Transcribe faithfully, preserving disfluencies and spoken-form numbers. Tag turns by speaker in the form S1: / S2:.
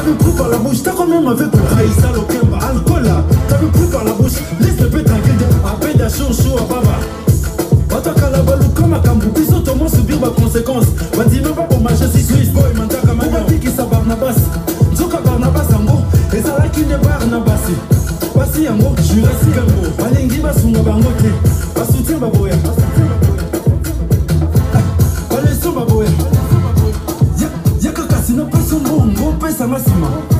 S1: T'avais pris par la bouche, t'as quand même avec le Raïssa Lokemba. Alcool là, t'avais pris par la bouche, laisse le peu tranquille. Appelle à chaud chaud à baba. Bataka la balou comme à Kambou. Biso comment subir ma conséquence. Badi même pas pour marcher si Swiss boy, Mantaka Mano. Badi qui sa Barnabas. Zoka Barnabas Ango. Et ça là qui n'est Barnabasi. Basi Ango, Jurassic Ango. Balengi Basunga Bangote. Basutien Baboya. Baleson Baboya. Y'a que Cassino, pas son bon, bon, pèse à Massima.